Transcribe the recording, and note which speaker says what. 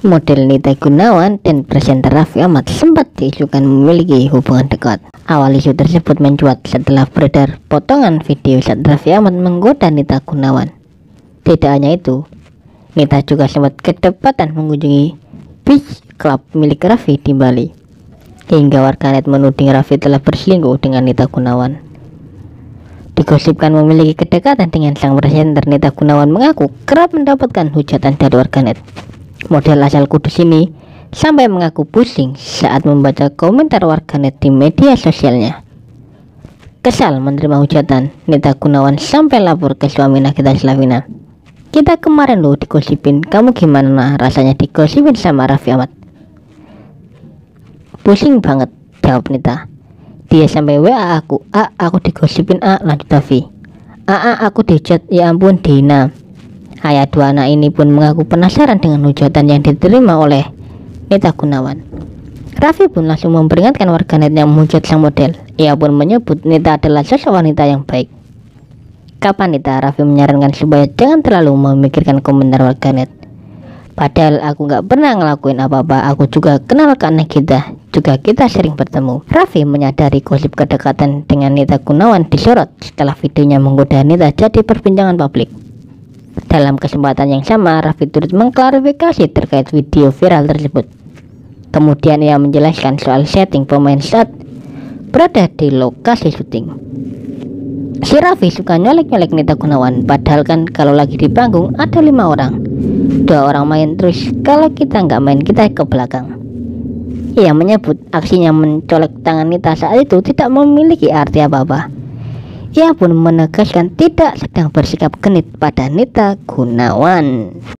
Speaker 1: Model Nita Gunawan dan presenter Raffi Ahmad sempat diisukan memiliki hubungan dekat. Awal isu tersebut mencuat setelah beredar potongan video saat Raffi Ahmad menggoda Nita Gunawan. Tidak hanya itu, Nita juga sempat kedapatan mengunjungi beach club milik Raffi di Bali. Hingga warganet menuding Raffi telah berselingkuh dengan Nita Gunawan. Digosipkan memiliki kedekatan dengan sang presenter, Nita Gunawan mengaku kerap mendapatkan hujatan dari warganet. Model asal Kudus ini sampai mengaku pusing saat membaca komentar warganet di media sosialnya. Kesal menerima hujatan, Nita Gunawan sampai lapor ke suami Nagita Slavina. "Kita kemarin lo digosipin, kamu gimana rasanya digosipin sama Raffi Ahmad?" "Pusing banget," jawab Nita. "Dia sampai WA aku, aku digosipin lanjut Raffi. Aku dichat, ya ampun Dina." Ayah dua anak ini pun mengaku penasaran dengan hujatan yang diterima oleh Nita Gunawan. Raffi pun langsung memperingatkan warganet yang menghujat sang model. Ia pun menyebut Nita adalah sosok wanita yang baik. "Kapan Nita?" Raffi menyarankan supaya jangan terlalu memikirkan komentar warganet. "Padahal aku gak pernah ngelakuin apa-apa, aku juga kenal Kak Nagita, juga kita sering bertemu." Raffi menyadari gosip kedekatan dengan Nita Gunawan disorot setelah videonya menggoda Nita jadi perbincangan publik. Dalam kesempatan yang sama, Raffi turut mengklarifikasi terkait video viral tersebut. Kemudian ia menjelaskan soal setting pemain saat berada di lokasi syuting. Si Raffi suka nyolek-nyolek Nita Gunawan, padahal kan kalau lagi di panggung ada 5 orang. 2 orang main terus, kalau kita nggak main kita ke belakang. Ia menyebut aksinya mencolek tangan Nita saat itu tidak memiliki arti apa-apa. Ia pun menegaskan tidak sedang bersikap genit pada Nita Gunawan.